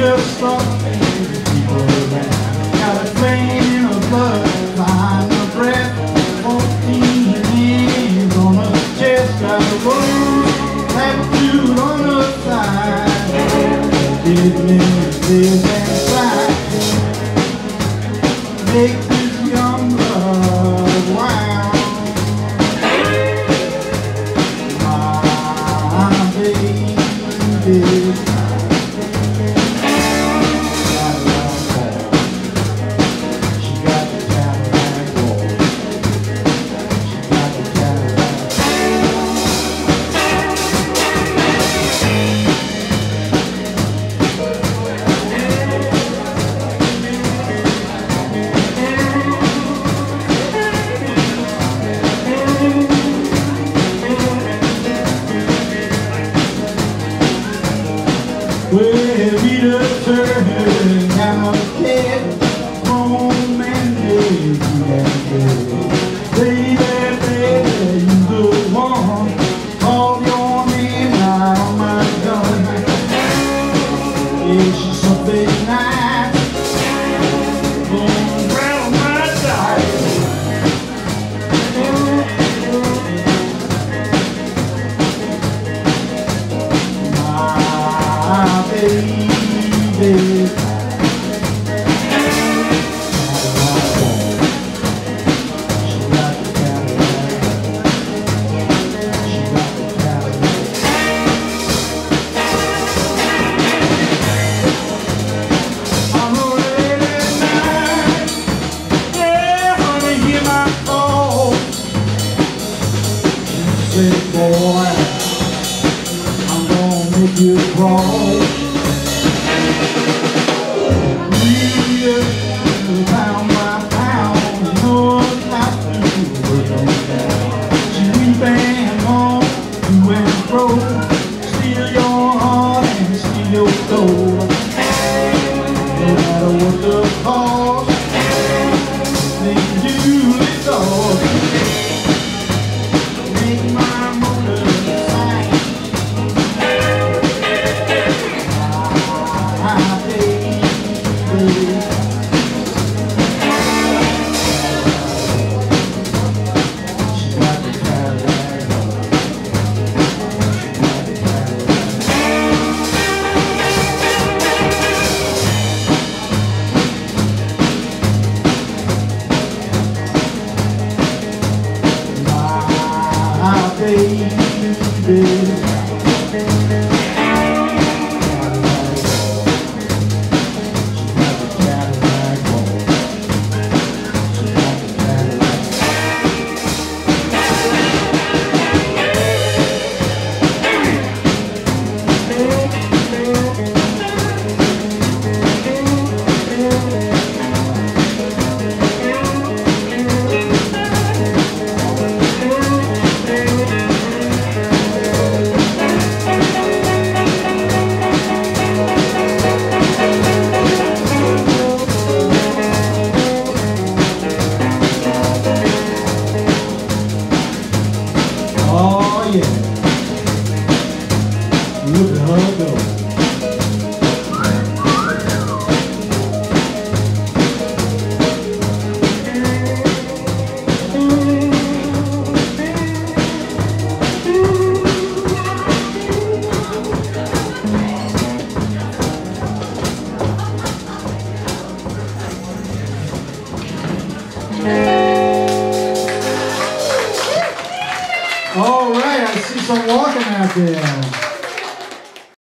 just something people around. Got a flame in her blood, behind her breath, 14 hands on her chest, got a rose tattooed on her side. Did me live and slide, make this young blood wild. My baby, well, we just turned out a kid, home and baby, baby, you the one, call your name out on my gun. Yeah, she's something nice, going round my side. My baby, boy, I'm gonna make you crawl. Real pound by pound, you know how to work on that. She weep and moan, to and fro, steal your heart and steal your soul. No matter what the cost, they do it all. Make my motor sing. My baby, she got the Cadillac. She got the Cadillac. My baby. Oh yeah, look at her go. All right, I see some walking out there.